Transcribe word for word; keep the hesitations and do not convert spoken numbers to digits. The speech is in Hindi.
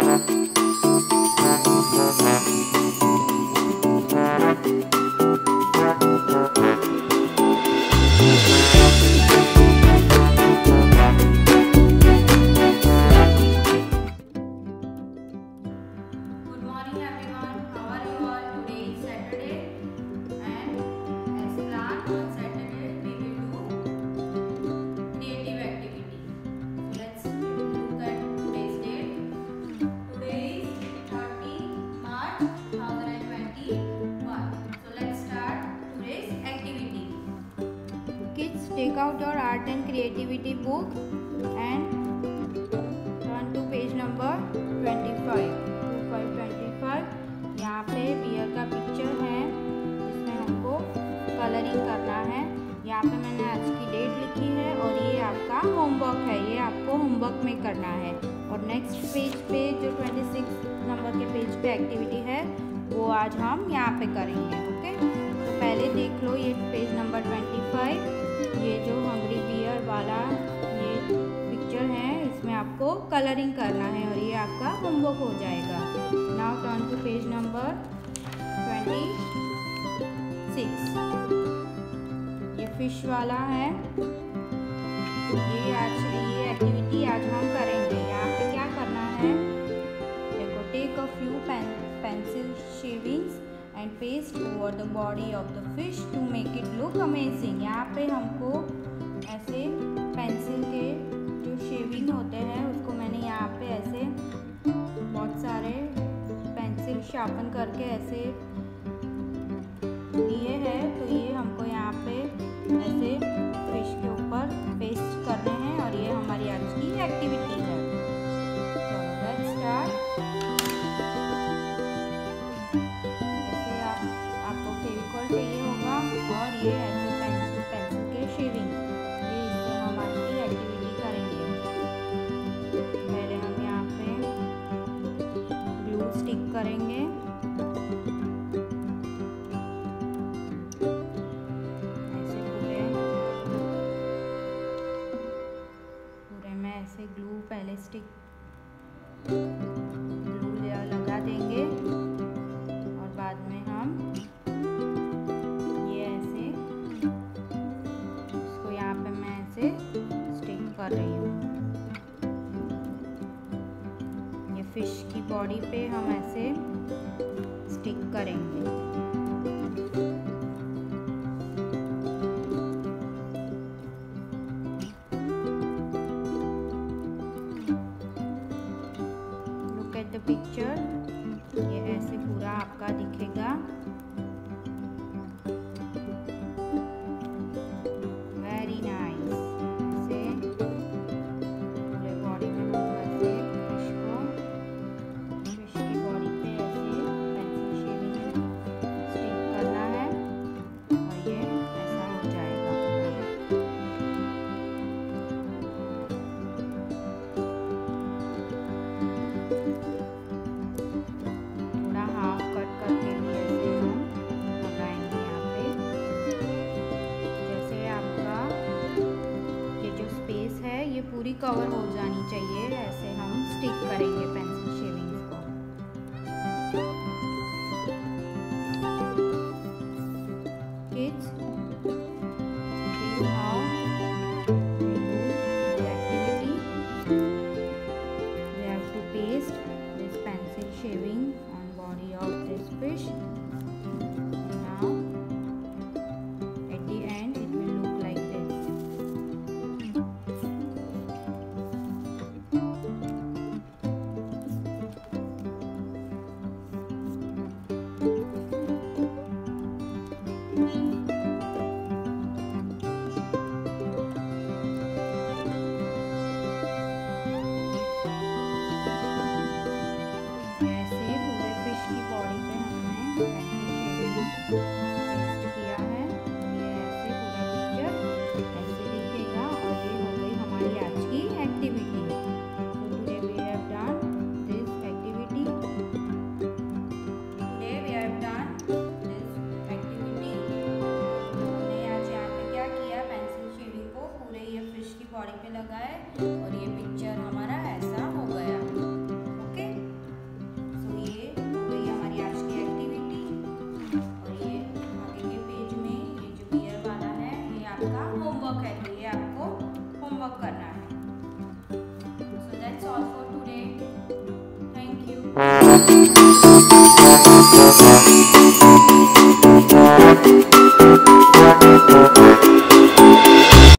Take out your art and creativity book and turn to page number twenty-five. twenty-five twenty-five यहाँ पे बियर का पिक्चर है जिसमें हमको कलरिंग करना है। यहाँ पे मैंने आज की डेट लिखी है और ये आपका होमवर्क है, ये आपको होमवर्क में करना है। और नेक्स्ट पेज पे जो छब्बीस नंबर के पेज पे एक्टिविटी है वो आज हम यहाँ पे करेंगे। ओके, तो पहले देख लो ये पेज नंबर पच्चीस, ये जो हंग्री बियर वाला ये पिक्चर है इसमें आपको कलरिंग करना है और ये आपका होमवर्क हो जाएगा। Now turn to page number छब्बीस। ये फिश वाला है, ये आज ये एक्टिविटी आज हम करेंगे। यहाँ पे क्या करना है, देखो, take a few pencil shavings and paste over the body of the fish to make it look amazing. यहाँ पे हमको ऐसे पेंसिल के जो शेविंग होते हैं उसको मैंने यहाँ पे ऐसे बहुत सारे पेंसिल शार्पन करके ऐसे लिए हैं। तो ये हमको यहाँ पे ऐसे फिश के ऊपर पेस्ट करने हैं और ये हमारी आज की एक्टिविटी है। चलो लेट्स स्टार्ट। चाहिए होगा और ये ऐसे पेंसिल पेंसिल के शेविंग, ये इससे हम आज की एक्टिविटी करेंगे। पहले हम यहाँ पे ग्लू स्टिक करेंगे। ऐसे पूरे पूरे में ऐसे ग्लू पहले स्टिक ग्लू लगा देंगे और बाद में हम स्टिक कर रही हूँ। ये फिश की बॉडी पे हम ऐसे स्टिक करेंगे। लुक एट द पिक्चर, ये ऐसे पूरा आपका दिखेगा। पूरी कवर हो जानी चाहिए, ऐसे हम स्टिक करेंगे पेंसिल शेविंग्स को। Kids, this is how we do the activity. We have to paste this pencil shaving on body of this fish. Now at the end it will look like this. ऐसे पूरे फिश की बॉडी पे हमने